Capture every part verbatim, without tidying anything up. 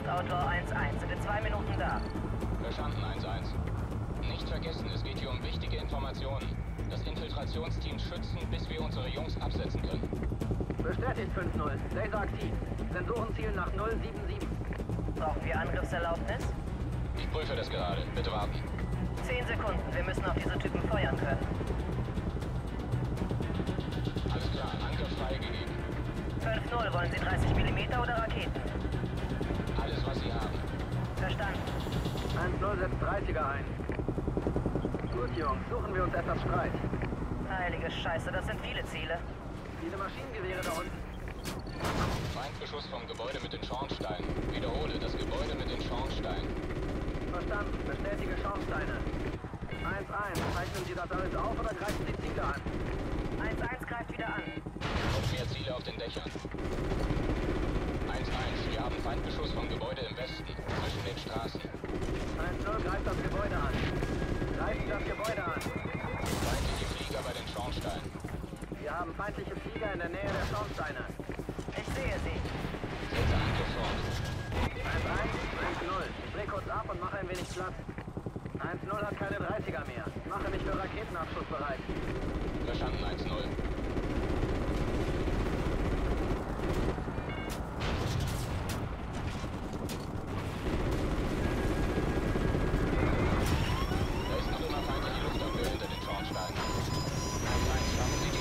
Outlaw eins eins. Sind in zwei Minuten da. Verstanden, eins eins. Nicht vergessen, es geht hier um wichtige Informationen. Das Infiltrationsteam schützen, bis wir unsere Jungs absetzen können. Bestätigt fünf null. Laser aktiv. Sensorenziel nach null sieben sieben. Brauchen wir Angriffserlaubnis? Ich prüfe das gerade. Bitte warten. Zehn Sekunden. Wir müssen auf diese Typen feuern können. Alles klar, Angriff freigegeben. fünf null. Wollen Sie dreißig Millimeter oder Raketen? Alles, was Sie haben. Verstanden. eins null setzt dreißiger ein. Gut, Jungs. Suchen wir uns etwas Streit. Heilige Scheiße, das sind viele Ziele. Viele Maschinengewehre da unten. Feindbeschuss vom Gebäude mit den Schornsteinen. Wiederhole, das Gebäude mit den Schornsteinen. Verstanden. Bestätige Schornsteine. eins eins. Zeichnen Sie das alles auf oder greifen Sie Ziele an? eins eins greift wieder an. Noch mehr Ziele auf den Dächern. eins eins. Wir haben Feindbeschuss vom Gebäude im Westen, zwischen den Straßen. eins null greift das Gebäude an. Greifen das Gebäude an. Feindliche Flieger bei den Schornsteinen. Wir haben feindliche Flieger in der Nähe der Schornsteine. Ich sehe sie. Setze Angriff fort. eins eins, eins null. Ich dreh kurz ab und mache ein wenig Platz. eins null hat keine dreißiger mehr. Mache mich für Raketenabschuss bereit. Verstanden, eins null. Da ist noch immer feindliche Luftabwehr hinter den Schornsteinen. eins eins, schaffen Sie die?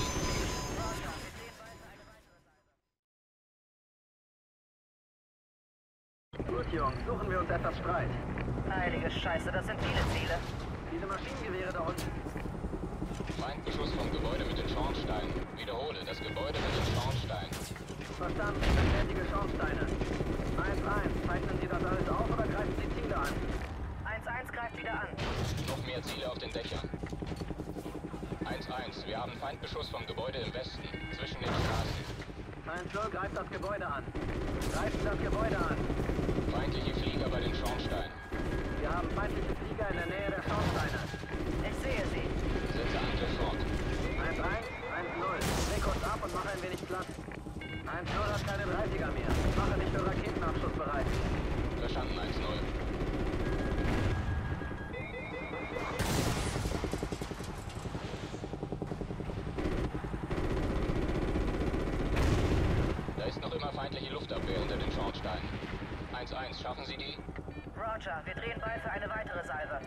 Gut, Jungs. Suchen wir uns etwas Streit. Heilige Scheiße, das sind viele Ziele. Viele Maschinengewehre da unten. Feindbeschuss vom Gebäude mit den Schornsteinen. Wiederhole, das Gebäude mit den Schornsteinen. Verstanden. Bestätige Schornsteine. eins eins. Zeichnen Sie das alles auf oder greifen Sie Ziele an? eins eins greift wieder an. Noch mehr Ziele auf den Dächern. eins eins, wir haben Feindbeschuss vom Gebäude im Westen, zwischen den Straßen. eins null greift das Gebäude an. Greifen das Gebäude an. Feindliche Flieger bei den Schornsteinen. Wir haben feindliche Flieger in der Nähe der Schornsteine. Ich sehe sie. Setze Angriff fort. eins eins, eins null. Dreh kurz ab und mache ein wenig Platz. eins null hat keine dreißiger mehr. Mache mich für Raketenabschuss bereit. Verstanden, eins null. Da ist noch immer feindliche Luftabwehr hinter den Schornsteinen. eins eins, schaffen Sie die? Roger, wir drehen bei für eine weitere Salve.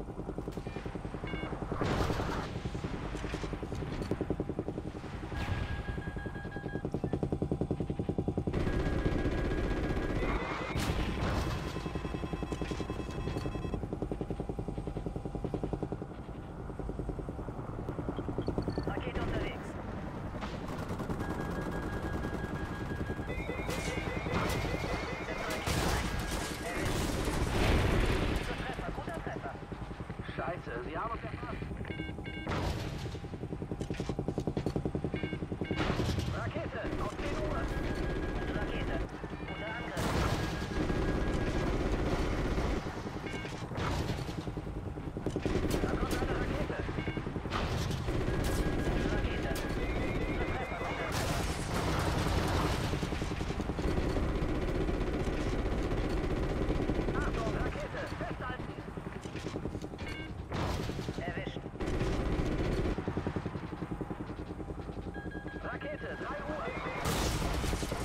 Rakete unterwegs. Scheiße, Sie haben uns erfasst. Rakete, auf zehn Uhr. Rakete. Unter Angriff. Da kommt eine Rakete. Rakete. Treffer, guter Treffer. Achtung, Rakete, festhalten. Erwischt. Rakete, drei Uhr.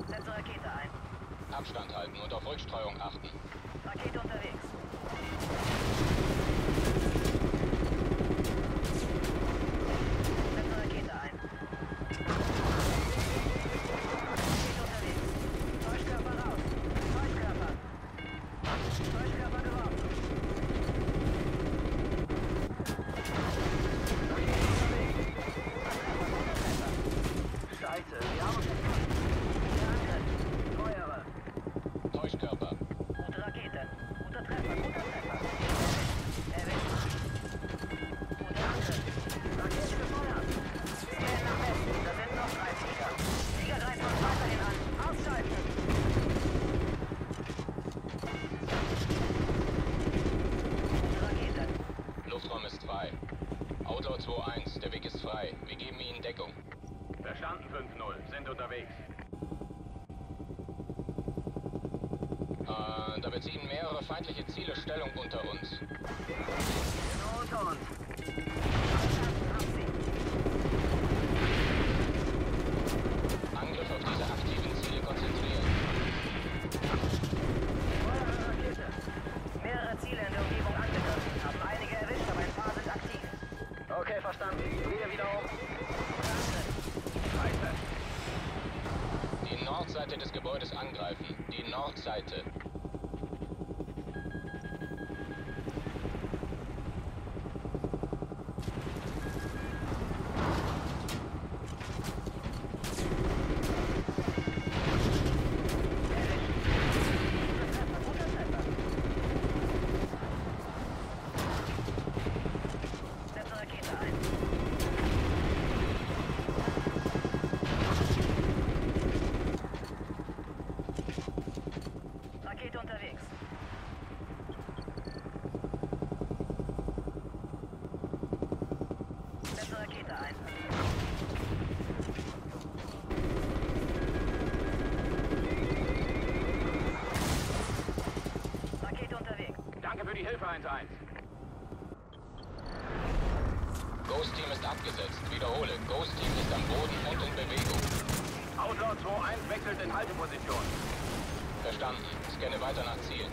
Setze Rakete ein. Abstand halten und auf Rückstreuung achten. Rakete unterwegs. Setze Rakete ein. Rakete unterwegs. Täuschkörper raus. Täuschkörper. Täuschkörper geworfen. Scheiße, wir haben uns gefunden. Guter Angriff. Feuere. Täuschkörper. Gute Rakete. Guter Treffer. Guter Treffer. Erwischt. Guter Angriff. Rakete gefeuert. Zielen nach Westen. Da sind noch drei Flieger. Flieger greifen uns weiterhin an. Ausschalten. Gute Rakete. Luftraum ist frei. Outlaw zwei eins, der Weg ist frei. Wir geben Ihnen Deckung. Verstanden fünf null. Sind unterwegs. Äh, da beziehen mehrere feindliche Ziele Stellung unter uns. Nur unter uns. Verstanden, hab sie. Angriff auf diese aktiven Ziele konzentrieren. Feuer Rakete. Mehrere Ziele in der Umgebung angegriffen. Haben einige erwischt, aber ein paar sind aktiv. Okay, verstanden. Wieder wieder um. Guter Angriff. Scheiße. Die Nordseite des Gebäudes angreifen. Die Nordseite. Guter Treffer. Setze Rakete ein. Rakete unterwegs. Setze Rakete ein. Rakete unterwegs. Danke für die Hilfe, eins eins. Ghost Team ist abgesetzt. Wiederhole. Ghost Team ist am Boden und in Bewegung. Outlaw zwei eins wechselt in Halteposition. Verstanden. Scanne weiter nach Zielen.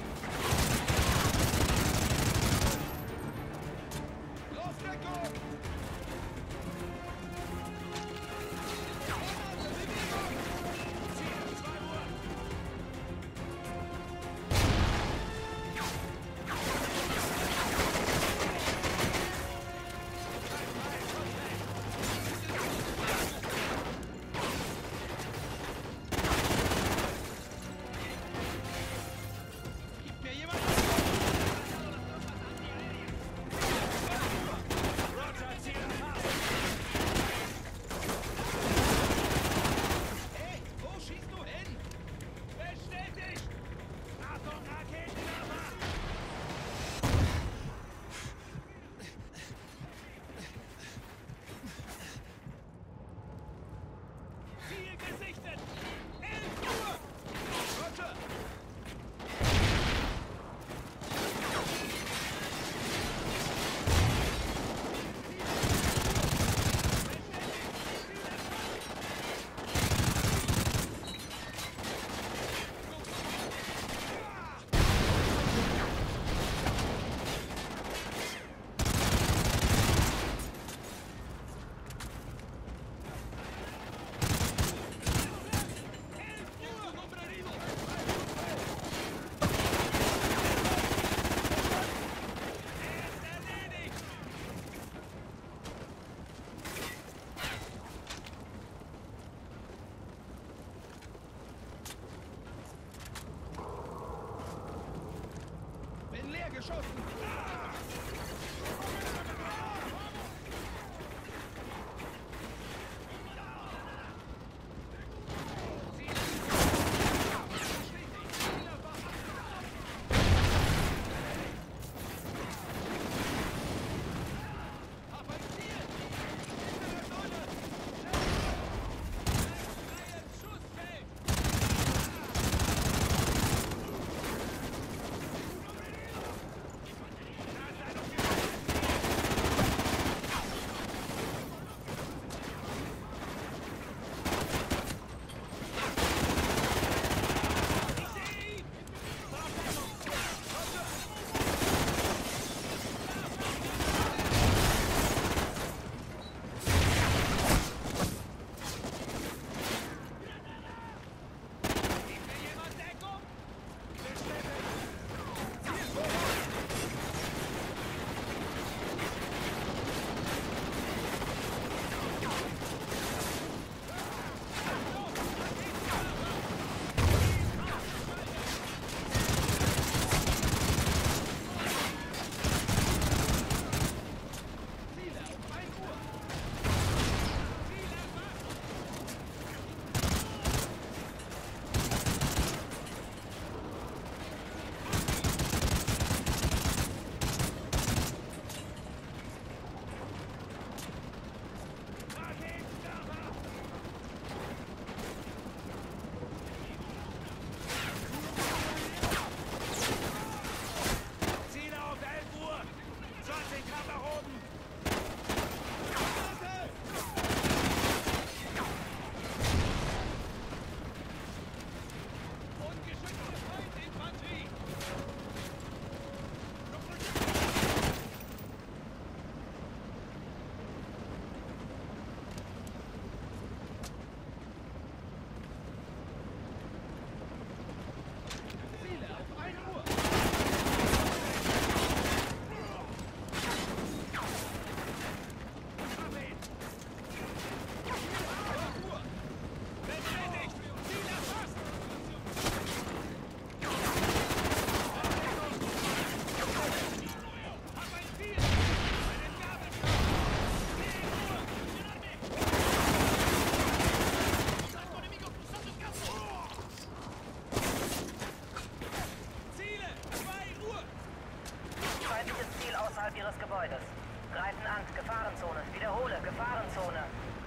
Gebäudes. Greifen an. Gefahrenzone. Wiederhole. Gefahrenzone.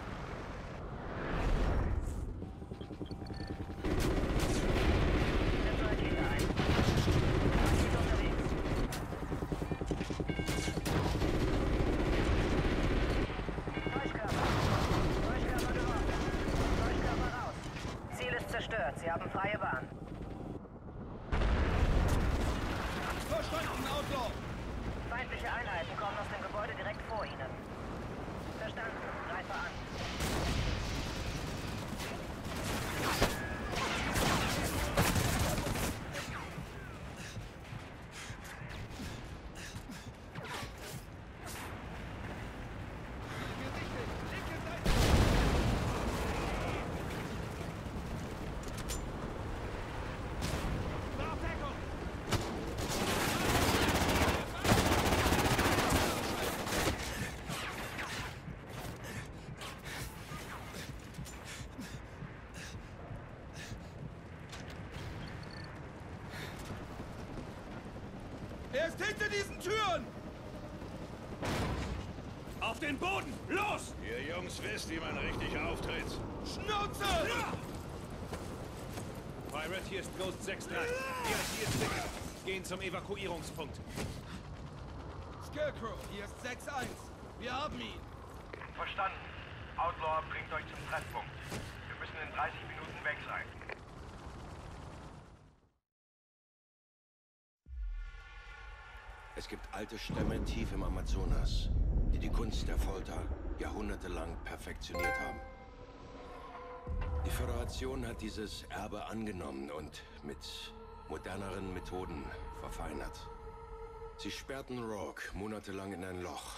Setzt Rakete ein. Rakete unterwegs. Täuschkörper. Täuschkörper geworfen. Täuschkörper raus. Ziel ist zerstört. Sie haben freie Bahn. Verstanden, Outlaw! Feindliche Einheiten kommen aus dem Gebäude direkt vor Ihnen. Verstanden. Greife an. Er ist hinter diesen Türen! Auf den Boden! Los! Ihr Jungs wisst, wie man richtig auftritt. Schnauze! Pirate, hier ist Ghost sechs drei. Hier ist hier ist Ticket. Gehen zum Evakuierungspunkt. Scarecrow, hier ist sechs eins. Wir haben ihn. Verstanden. Outlaw bringt euch zum Treffpunkt. Wir müssen in dreißig Minuten weg sein. Es gibt alte Stämme tief im Amazonas, die die Kunst der Folter jahrhundertelang perfektioniert haben. Die Föderation hat dieses Erbe angenommen und mit moderneren Methoden verfeinert. Sie sperrten Rourke monatelang in ein Loch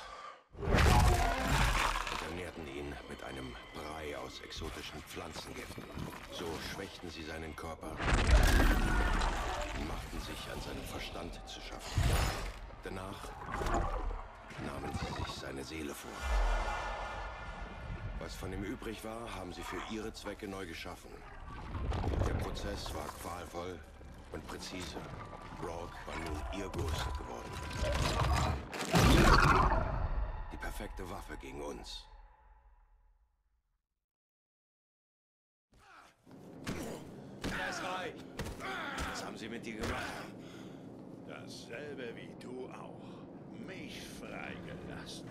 und ernährten ihn mit einem Brei aus exotischen Pflanzengiften. So schwächten sie seinen Körper und machten sich an seinem Verstand zu schaffen. Danach nahmen sie sich seine Seele vor. Was von ihm übrig war, haben sie für ihre Zwecke neu geschaffen. Der Prozess war qualvoll und präzise. Rourke war nun ihr Ghost geworden. Die perfekte Waffe gegen uns. Das reicht. Was haben sie mit dir gemacht? Dasselbe wie du auch. Mich freigelassen.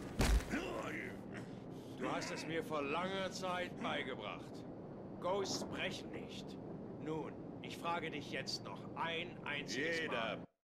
Du hast es mir vor langer Zeit beigebracht. Ghosts brechen nicht. Nun, ich frage dich jetzt noch ein einziges Mal. Jeder